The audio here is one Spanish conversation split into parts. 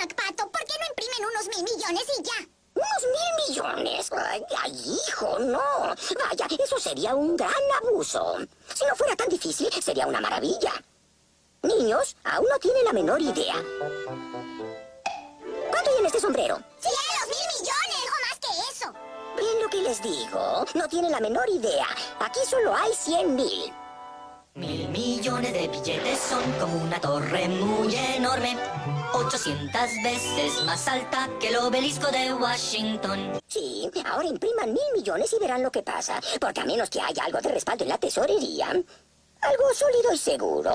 Pato, ¿por qué no imprimen unos 1.000 millones y ya? ¿Unos 1.000 millones? Ay, hijo, no. Vaya, eso sería un gran abuso. Si no fuera tan difícil, sería una maravilla. Niños, aún no tienen la menor idea. ¿Cuánto hay en este sombrero? ¡Cielos, 1.000 millones! ¡Dejo más que eso! Ven lo que les digo. No tienen la menor idea. Aquí solo hay 100.000. 1.000 millones de billetes son como una torre muy enorme, 800 veces más alta que el obelisco de Washington. Sí, ahora impriman 1.000 millones y verán lo que pasa. Porque a menos que haya algo de respaldo en la tesorería, algo sólido y seguro,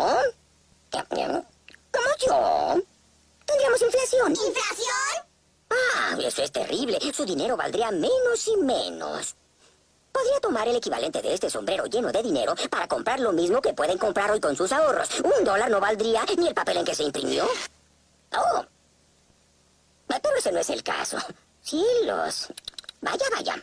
como yo, tendríamos inflación. ¿Inflación? Ah, eso es terrible. Su dinero valdría menos y menos. Podría tomar el equivalente de este sombrero lleno de dinero para comprar lo mismo que pueden comprar hoy con sus ahorros. $1 no valdría ni el papel en que se imprimió. Oh. Pero ese no es el caso. Cielos. Vaya, vaya.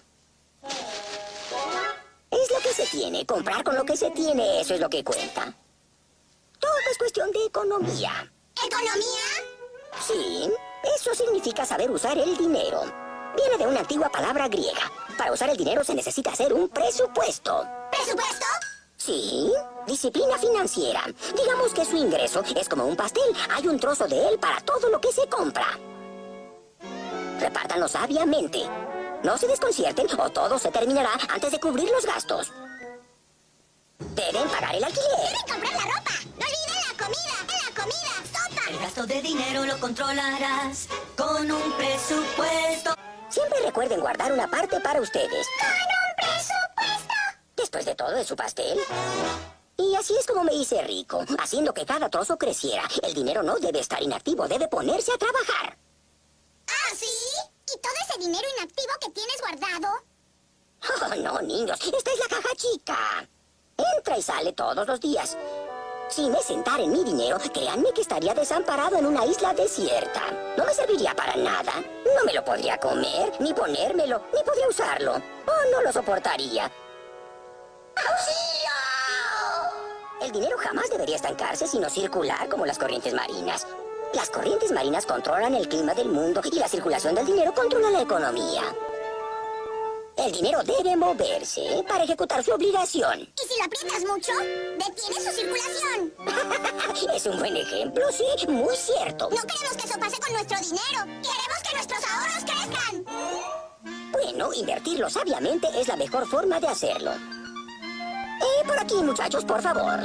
Es lo que se tiene. Comprar con lo que se tiene, eso es lo que cuenta. Todo es cuestión de economía. ¿Economía? Sí, eso significa saber usar el dinero. Viene de una antigua palabra griega. Para usar el dinero se necesita hacer un presupuesto. ¿Presupuesto? Sí, disciplina financiera. Digamos que su ingreso es como un pastel. Hay un trozo de él para todo lo que se compra. Repártanlo sabiamente. No se desconcierten o todo se terminará antes de cubrir los gastos. Deben pagar el alquiler. Deben comprar la ropa. No olviden la comida, sopa. El gasto de dinero lo controlarás con un presupuesto. Siempre recuerden guardar una parte para ustedes. ¡Con un presupuesto! Después de todo, es su pastel. Y así es como me hice rico, haciendo que cada trozo creciera. El dinero no debe estar inactivo, debe ponerse a trabajar. ¿Ah, sí? ¿Y todo ese dinero inactivo que tienes guardado? Oh, no, niños, esta es la caja chica. Entra y sale todos los días. Si me sentara en mi dinero, créanme que estaría desamparado en una isla desierta. No me serviría para nada. No me lo podría comer, ni ponérmelo, ni podría usarlo. Oh, no lo soportaría. ¡Auxilio! El dinero jamás debería estancarse, sino circular como las corrientes marinas. Las corrientes marinas controlan el clima del mundo y la circulación del dinero controla la economía. El dinero debe moverse para ejecutar su obligación. ¿Y si lo aprietas mucho? Detiene su circulación. Es un buen ejemplo, sí, muy cierto. No queremos que eso pase con nuestro dinero. Queremos que nuestros ahorros crezcan. Bueno, invertirlo sabiamente es la mejor forma de hacerlo. Por aquí, muchachos, por favor.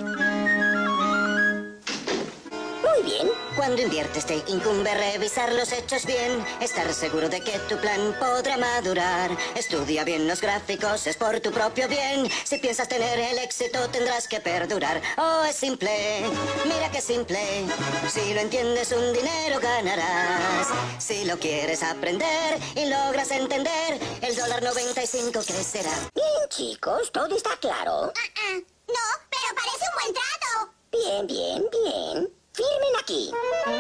Muy bien. Cuando inviertes te incumbe revisar los hechos bien, estar seguro de que tu plan podrá madurar. Estudia bien los gráficos, es por tu propio bien. Si piensas tener el éxito tendrás que perdurar. Oh, es simple, mira qué simple. Si lo entiendes un dinero ganarás. Si lo quieres aprender y logras entender, el $1.95 crecerá. Bien, chicos, todo está claro. No, pero parece un buen trato. Bien, bien, bien. Firmen aquí.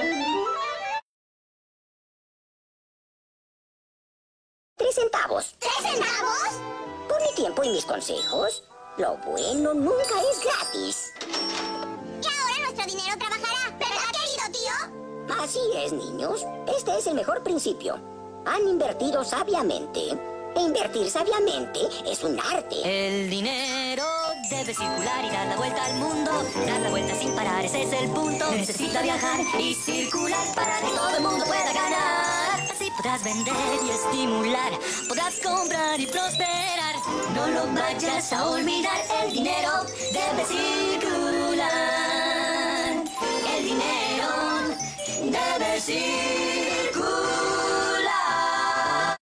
3 centavos. ¿3 centavos? Por mi tiempo y mis consejos, lo bueno nunca es gratis. Y ahora nuestro dinero trabajará, ¿verdad, querido tío? Así es, niños. Este es el mejor principio. Han invertido sabiamente. E invertir sabiamente es un arte. El dinero debe circular y dar la vuelta al mundo. Dar la vuelta sin parar, ese es el punto. Necesita viajar y circular para que todo el mundo pueda ganar. Así podrás vender y estimular, podrás comprar y prosperar. No lo vayas a olvidar, el dinero debe circular. El dinero debe circular.